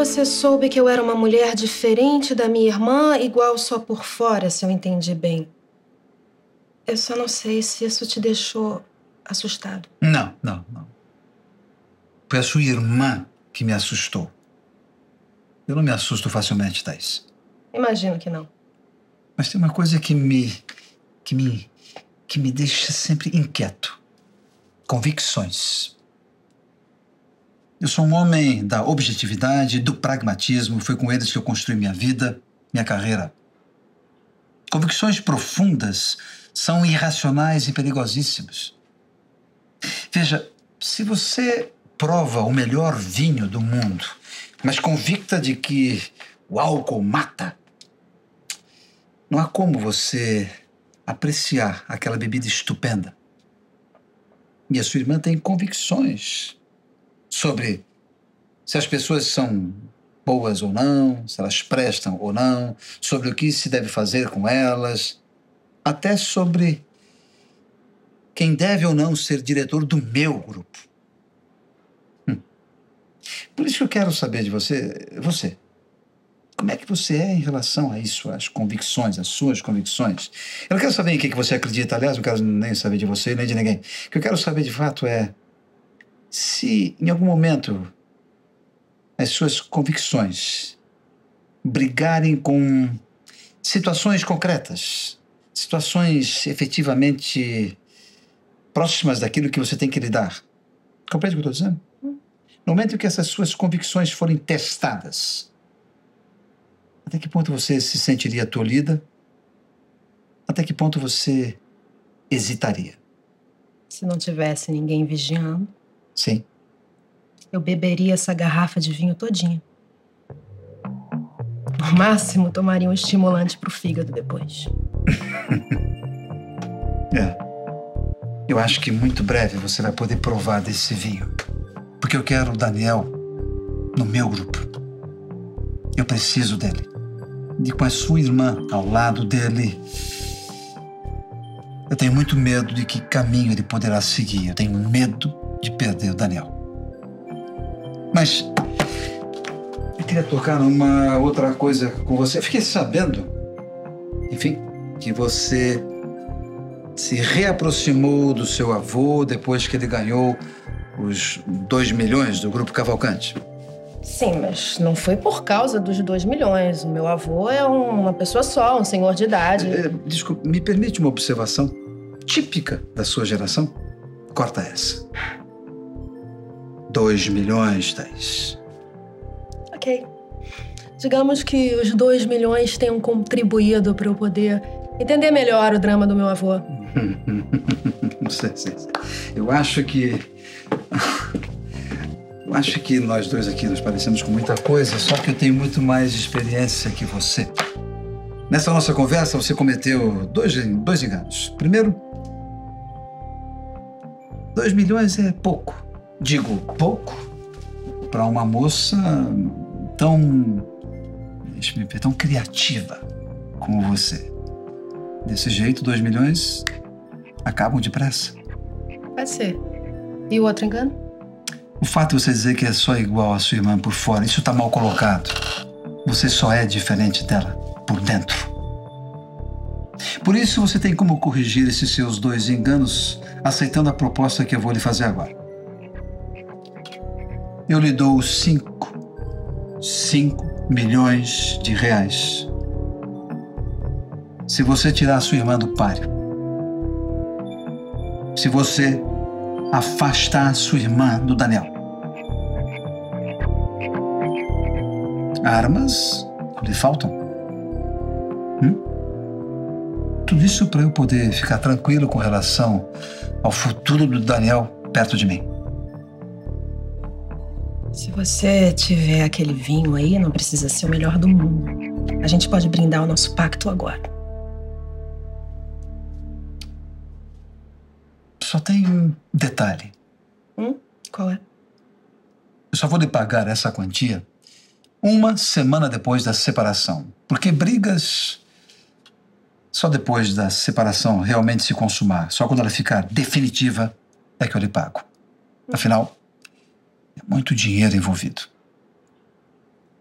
você soube que eu era uma mulher diferente da minha irmã, igual só por fora, se eu entendi bem. Eu só não sei se isso te deixou assustado. Não. Foi a sua irmã que me assustou. Eu não me assusto facilmente, Thaís. Imagino que não. Mas tem uma coisa que me deixa sempre inquieto. Convicções. Eu sou um homem da objetividade, do pragmatismo. Foi com eles que eu construí minha vida, minha carreira. Convicções profundas são irracionais e perigosíssimas. Veja, se você prova o melhor vinho do mundo, mas convicta de que o álcool mata, não há como você apreciar aquela bebida estupenda. E a sua irmã tem convicções sobre se as pessoas são boas ou não, se elas prestam ou não, sobre o que se deve fazer com elas, até sobre quem deve ou não ser diretor do meu grupo. Por isso que eu quero saber de você. Como é que você é em relação a isso, às convicções, às suas convicções? Eu não quero saber em que você acredita, aliás, não quero nem saber de você, nem de ninguém. O que eu quero saber, de fato, é se, em algum momento, as suas convicções brigarem com situações concretas, situações efetivamente próximas daquilo que você tem que lidar. Compreende o que eu estou dizendo? No momento em que essas suas convicções forem testadas, até que ponto você se sentiria tolhida? Até que ponto você hesitaria? Se não tivesse ninguém vigiando... Sim. Eu beberia essa garrafa de vinho todinha. No máximo, tomaria um estimulante pro fígado depois. Eu acho que muito breve você vai poder provar desse vinho. Porque eu quero o Daniel no meu grupo. Eu preciso dele. E com a sua irmã ao lado dele, eu tenho muito medo de que caminho ele poderá seguir. Eu tenho medo de perder o Daniel. Mas eu queria tocar numa outra coisa com você. Eu fiquei sabendo, enfim, que você se reaproximou do seu avô depois que ele ganhou os 2 milhões do Grupo Cavalcante. Sim, mas não foi por causa dos 2 milhões. O meu avô é uma pessoa só, um senhor de idade. Desculpe, me permite uma observação típica da sua geração? Corta essa. 2 milhões, Thaís. Ok. Digamos que os 2 milhões tenham contribuído para eu poder entender melhor o drama do meu avô. Sei. Eu acho que nós dois aqui nos parecemos com muita coisa, só que eu tenho muito mais experiência que você. Nessa nossa conversa, você cometeu dois enganos. Primeiro, 2 milhões é pouco. Digo pouco para uma moça tão criativa como você. Desse jeito, 2 milhões acabam depressa. Pode ser. E o outro engano? O fato de você dizer que é só igual à sua irmã por fora, isso está mal colocado. Você só é diferente dela por dentro. Por isso, você tem como corrigir esses seus 2 enganos aceitando a proposta que eu vou lhe fazer agora. Eu lhe dou 5 milhões de reais. Se você tirar a sua irmã do páreo. Se você afastar a sua irmã do Daniel. Armas lhe faltam? Tudo isso para eu poder ficar tranquilo com relação ao futuro do Daniel perto de mim. Se você tiver aquele vinho aí, não precisa ser o melhor do mundo. A gente pode brindar o nosso pacto agora. Só tem um detalhe. Qual é? Eu só vou lhe pagar essa quantia 1 semana depois da separação. Porque brigas só depois da separação realmente se consumar. Só quando ela ficar definitiva é que eu lhe pago. Afinal, é muito dinheiro envolvido.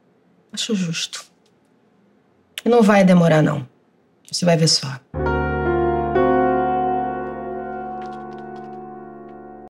Acho justo. E não vai demorar, não. Você vai ver só.